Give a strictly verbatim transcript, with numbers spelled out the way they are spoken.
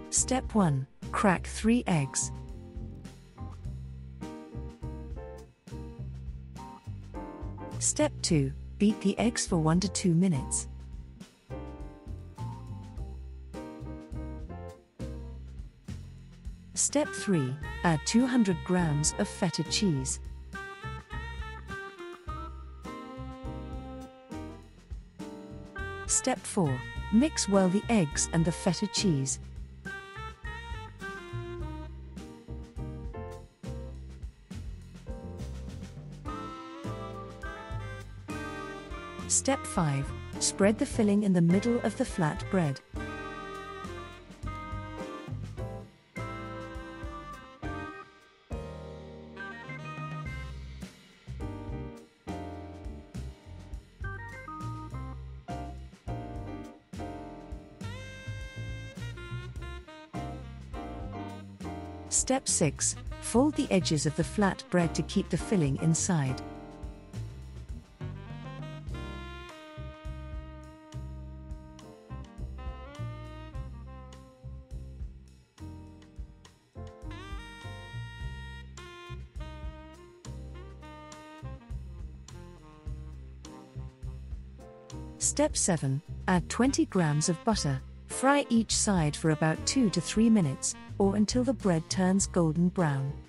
Step one. Crack three eggs. Step two. Beat the eggs for one to two minutes. Step three. Add two hundred grams of feta cheese. Step four. Mix well the eggs and the feta cheese. Step five. Spread the filling in the middle of the flat bread. Step six. Fold the edges of the flat bread to keep the filling inside. Step seven. Add twenty grams of butter. Fry each side for about two to three minutes, or until the bread turns golden brown.